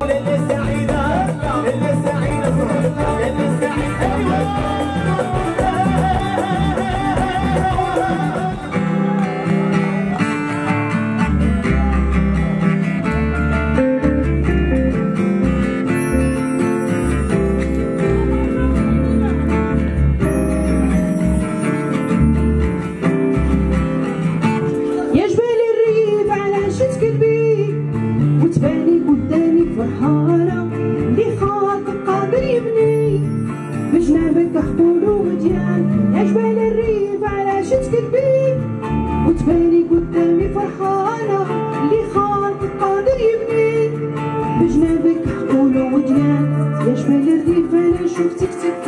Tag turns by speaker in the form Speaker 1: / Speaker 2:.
Speaker 1: فرحانة اللي خاطر قادر يبني بجنابك حقول وديان يا جبال الريف علاش تكذبي وتباني قدامي فرحانة اللي خاطر قادر يبني بجنابك حقول وديان يا جبال الريف انا شفتك